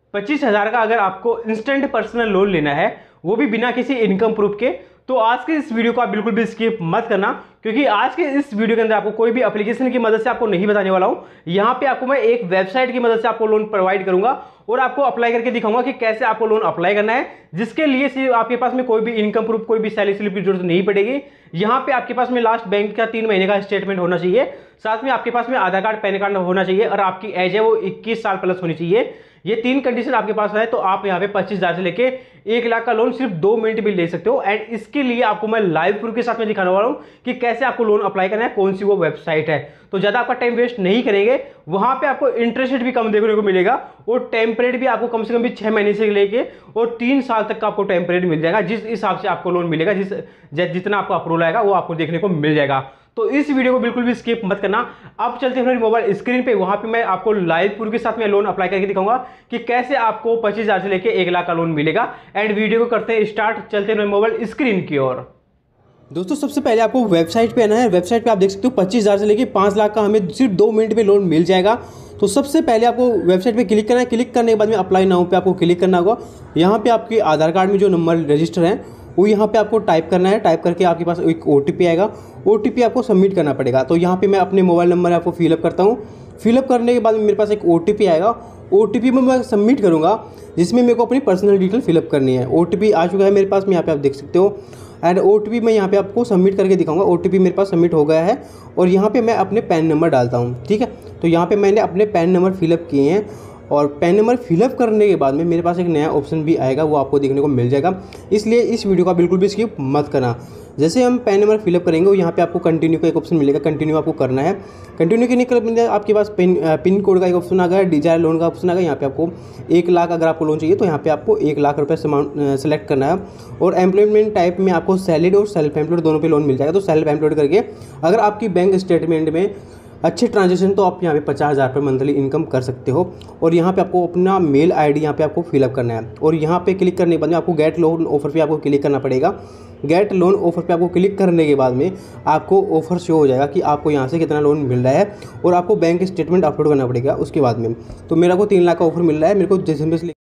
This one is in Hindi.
25,000 का अगर आपको इंस्टेंट पर्सनल लोन लेना है, वो भी बिना किसी इनकम प्रूफ के, तो आज के इस वीडियो को आप बिल्कुल भी स्किप मत करना, क्योंकि आज के इस वीडियो के अंदर आपको कोई भी एप्लीकेशन की मदद से आपको नहीं बताने वाला हूं। यहां पे आपको मैं एक वेबसाइट की मदद से आपको लोन प्रोवाइड करूंगा और आपको अप्लाई करके दिखाऊंगा कि कैसे आपको लोन अप्लाई करना है, जिसके लिए सिर्फ आपके पास में कोई भी इनकम प्रूफ, कोई भी सैलरी स्लिप की जरूरत नहीं पड़ेगी। यहां पे आपके पास में लास्ट बैंक का 3 महीने का स्टेटमेंट होना चाहिए, साथ में आपके पास में आधार कार्ड, पैन कार्ड होना चाहिए और आपकी एज है वो 21 साल प्लस होनी चाहिए। ये 3 कंडीशन आपके पास है तो आप यहाँ पे 25,000 से लेके 1 लाख का लोन सिर्फ 2 मिनट में ले सकते हो। एंड इसके लिए आपको मैं लाइव प्रूफ के साथ में दिखाने वाला हूँ कि कैसे आपको लोन अप्लाई करना है, कौन सी वो वेबसाइट है। तो ज्यादा आपका टाइम वेस्ट नहीं करेंगे, वहां पे आपको इंटरेस्ट रेट भी कम देखने को मिलेगा और टेम्परेट भी आपको कम से कम भी 6 महीने से लेके और 3 साल तक का आपको टेम्परेट मिल जाएगा। जिस हिसाब से आपको लोन मिलेगा, जितना आपको अप्रूवल आएगा वो आपको देखने को मिल जाएगा। तो इस वीडियो को बिल्कुल भी स्किप मत करना। अब चलते हैं मेरी मोबाइल स्क्रीन पे, वहां पे मैं आपको लाइव प्रूफ के साथ में लोन अप्लाई करके दिखाऊंगा कि कैसे आपको 25,000 से लेके 1 लाख का लोन मिलेगा। एंड वीडियो को करते हैं स्टार्ट, चलते हैं मेरी मोबाइल स्क्रीन की ओर। दोस्तों सबसे पहले आपको वेबसाइट पे आना है। वेबसाइट पे आप देख सकते हो 25,000 से लेके 5 लाख का हमें सिर्फ 2 मिनट में लोन मिल जाएगा। तो सबसे पहले आपको वेबसाइट पे क्लिक करना है। क्लिक करने के बाद में अप्लाई नाउ पे आपको क्लिक करना होगा। यहाँ पे आपके आधार कार्ड में जो नंबर रजिस्टर है वो यहाँ पे आपको टाइप करना है। टाइप करके आपके पास एक OTP आएगा, OTP आपको सबमिट करना पड़ेगा। तो यहाँ पे मैं अपने मोबाइल नंबर आपको फिलअप करता हूँ। फिलअप करने के बाद मेरे पास एक OTP आएगा, OTP में मैं सबमिट करूँगा, जिसमें मेरे को अपनी पर्सनल डिटेल फिलअप करनी है। OTP आ चुका है मेरे पास में, यहाँ पे आप देख सकते हो। एंड OTP मैं यहाँ पे आपको सबमिट करके दिखाऊंगा। OTP मेरे पास सबमिट हो गया है और यहाँ पे मैं अपने पैन नंबर डालता हूँ, ठीक है। तो यहाँ पे मैंने अपने पैन नंबर फिलअप किए हैं और पैन नंबर फिलअप करने के बाद में मेरे पास एक नया ऑप्शन भी आएगा, वो आपको देखने को मिल जाएगा। इसलिए इस वीडियो का बिल्कुल भी स्किप मत करना। जैसे हम पैन नंबर फिलअप करेंगे, यहाँ पे आपको कंटिन्यू का एक ऑप्शन मिलेगा, कंटिन्यू आपको करना है। कंटिन्यू करने के लिए आपके पास पिन कोड का एक ऑप्शन आ गया, डिजायर लोन का ऑप्शन आ गया। यहाँ पे आपको 1 लाख अगर आपको लोन चाहिए तो यहाँ पे आपको 1 लाख रुपये सेलेक्ट करना है। और एम्प्लॉयमेंट टाइप में आपको सैलरी और सेल्फ एम्प्लॉयड दोनों पे लोन मिल जाएगा। तो सेल्फ एम्प्लॉयड करके अगर आपकी बैंक स्टेटमेंट में अच्छे ट्रांजेक्शन, तो आप यहाँ पे 50,000 रुपये मंथली इनकम कर सकते हो। और यहाँ पे आपको अपना मेल ID यहाँ पे आपको फिलअप करना है और यहाँ पे क्लिक करने के बाद में आपको गेट लोन ऑफर पे आपको क्लिक करना पड़ेगा। गेट लोन ऑफर पे आपको क्लिक करने के बाद में आपको ऑफर शो हो जाएगा कि आपको यहाँ से कितना लोन मिल रहा है और आपको बैंक स्टेटमेंट अपलोड करना पड़ेगा उसके बाद में। तो मेरा को 3 लाख का ऑफर मिल रहा है, मेरे को जैसे